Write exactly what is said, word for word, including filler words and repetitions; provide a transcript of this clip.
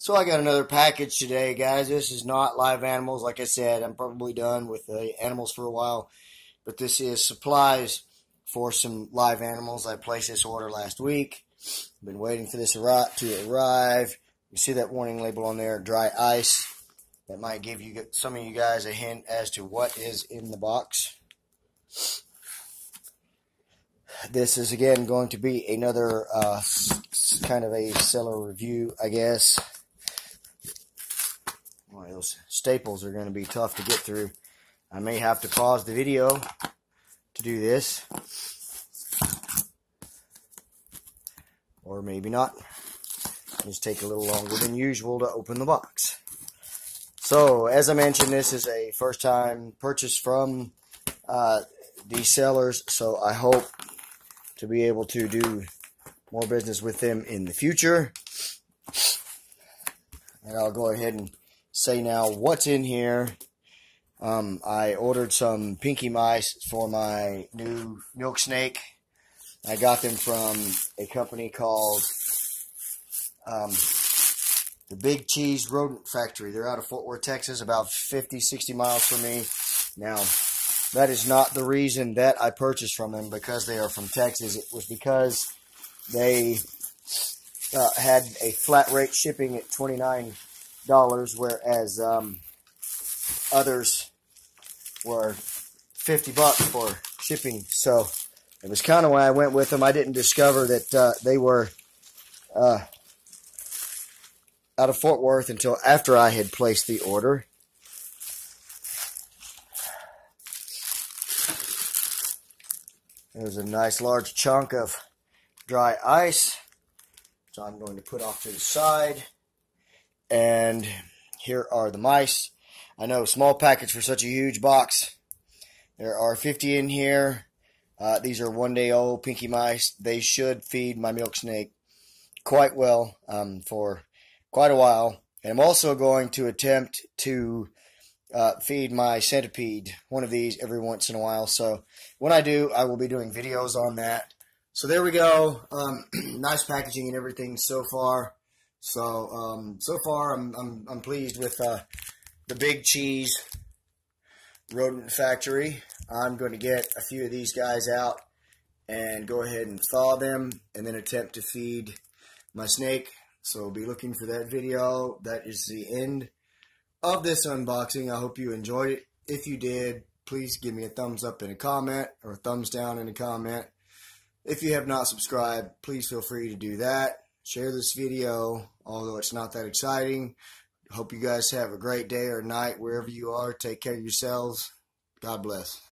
So I got another package today, guys. This is not live animals. Like I said, I'm probably done with the animals for a while. But this is supplies for some live animals. I placed this order last week. Been waiting for this to arrive. You see that warning label on there, dry ice. That might give you some of you guys a hint as to what is in the box. This is, again, going to be another uh, kind of a seller review, I guess. Well, those staples are going to be tough to get through. I may have to pause the video to do this. Or maybe not. Just take a little longer than usual to open the box. So, as I mentioned, this is a first-time purchase from uh, these sellers. So, I hope to be able to do more business with them in the future. And I'll go ahead and say now what's in here. Um, I ordered some pinky mice for my new milk snake. I got them from a company called um, the Big Cheese Rodent Factory. They're out of Fort Worth, Texas, about fifty, sixty miles from me. Now, that is not the reason that I purchased from them because they are from Texas. It was because they uh, had a flat rate shipping at twenty-nine dollars, whereas um, others were fifty bucks for shipping. So it was kind of why I went with them. I didn't discover that uh, they were uh, out of Fort Worth until after I had placed the order. There's a nice large chunk of dry ice, so I'm going to put off to the side. And here are the mice. I know, small package for such a huge box. There are fifty in here. Uh, these are one day old pinky mice. They should feed my milk snake quite well um, for quite a while. And I'm also going to attempt to uh, feed my centipede one of these every once in a while. So when I do, I will be doing videos on that. So there we go. Um, nice packaging and everything so far. So um, so far, I'm I'm I'm pleased with uh, the Big Cheese Rodent Factory. I'm going to get a few of these guys out and go ahead and thaw them, and then attempt to feed my snake. So be looking for that video. That is the end of this unboxing. I hope you enjoyed it. If you did, please give me a thumbs up in a comment or a thumbs down in a comment. If you have not subscribed, please feel free to do that. Share this video, although it's not that exciting. Hope you guys have a great day or night wherever you are. Take care of yourselves. God bless.